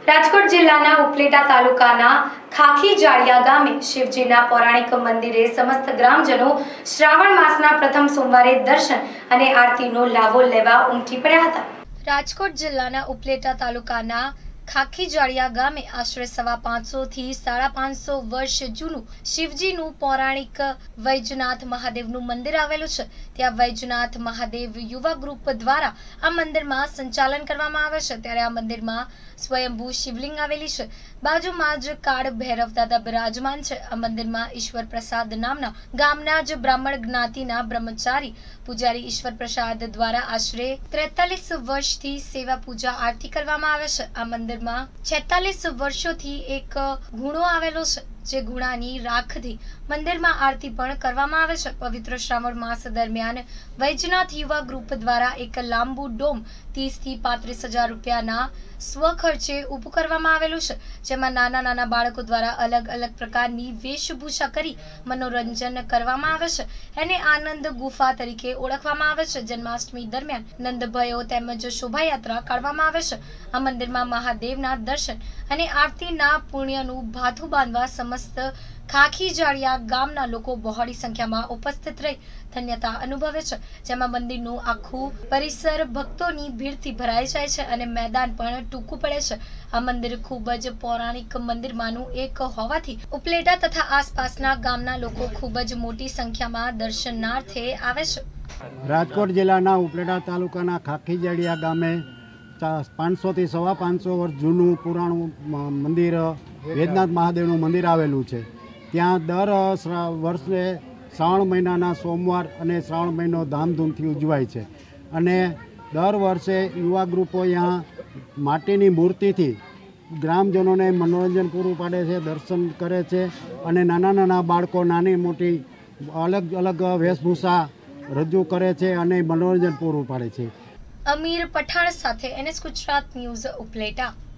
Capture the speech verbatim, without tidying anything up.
રાજકોટ જિલ્લાના ઉપલેટા તાલુકાના ખાખી જાળિયા ગામે શિવજીના પૌરાણિક મંદિરે સમસ્ત ગ્રામજનો શ્રાવણ માસના પ્રથમ સોમવારે દર્શન અને આરતીનો લાભો લેવા ઉમટી પડ્યા હતા। રાજકોટ જિલ્લાના ઉપલેટા તાલુકાના ખાખી જાળિયા ગામે આશરે સવા પાંચસો થી સાડા પાંચસો વર્ષ જૂનું શિવજીનું પૌરાણિક વૈજનાથ મહાદેવનું મંદિર આવેલું છે। ત્યાં વૈજનાથ મહાદેવ યુવા ગ્રુપ દ્વારા આ મંદિરમાં સંચાલન કરવામાં આવે છે। ત્યારે આ મંદિરમાં સ્વયંભૂ શિવલિંગ આવેલી છે। બાજુમાં જ કાળ ભૈરવ દાદા બિરાજમાન છે। આ મંદિરમાં ઈશ્વર પ્રસાદ નામના ગામના જ બ્રાહ્મણ જ્ઞાતિના બ્રહ્મચારી પૂજારી ઈશ્વર પ્રસાદ દ્વારા આશરે ત્રેતાલીસ વર્ષથી સેવા પૂજા આરતી કરવામાં આવે છે। આ મંદિરમાં છેતાલીસ વર્ષોથી એક ગુણો આવેલો છે, જે ગુણાની રાખથી મંદિરમાં આરતી પણ કરવામાં આવે છે। પવિત્ર શ્રાવણ માસ દરમિયાન વૈજનાથ યુવા ગ્રુપ દ્વારા એક લાંબુ ડોમ ત્રીસ થી પાંત્રીસ હજાર રૂપિયાના સ્વખર્ચે ઊભું કરવામાં આવેલું છે, જેમાં નાના નાના બાળકો દ્વારા અલગ અલગ પ્રકારની વેશભૂષા કરી મનોરંજન કરવામાં આવે છે। એને આનંદ ગુફા તરીકે ઓળખવામાં આવે છે। જન્માષ્ટમી દરમિયાન નંદભયો તેમજ શોભાયાત્રા કાઢવામાં આવે છે। આ મંદિરમાં મહાદેવના દર્શન અને આરતીના પુણ્યનું ભાથું બાંધવા સમસ્ત ખાખી જાળિયા ગામના લોકો બહોળી સંખ્યામાં ઉપસ્થિત રહી ધન્યતા અનુભવે છે, જેમાં મંદિરનું આખું પરિસર ભક્તોની ભીડથી ભરાઈ જાય છે અને મેદાન પણ ટૂંકું પડે છે। આ મંદિર ખૂબ જ પૌરાણિક મંદિરમાંનું એક હોવાથી ઉપલેટા તથા આસપાસના ગામના લોકો ખૂબ જ મોટી સંખ્યામાં દર્શનાર્થે આવે છે। રાજકોટ જિલ્લાના ઉપલેટા તાલુકાના ખાખી જાળિયા ગામે પાંચસો થી સવા પાંચસો વર્ષ જૂનું પુરાણું મંદિર વૈજનાથ મહાદેવનું મંદિર આવેલું છે। ત્યાં દર વર્ષે શ્રાવણ મહિનાના સોમવાર અને શ્રાવણ મહિનો ધામધૂમથી ઉજવાય છે અને દર વર્ષે યુવા ગ્રુપો અહીંયા માટીની મૂર્તિથી ગ્રામજનોને મનોરંજન પૂરું પાડે છે, દર્શન કરે છે અને નાના નાના બાળકો નાની મોટી અલગ અલગ વેશભૂષા રજૂ કરે છે અને મનોરંજન પૂરું પાડે છે। અમીર પઠાણ સાથે એનએસ ગુજરાત ન્યૂઝ ઉપલેટા।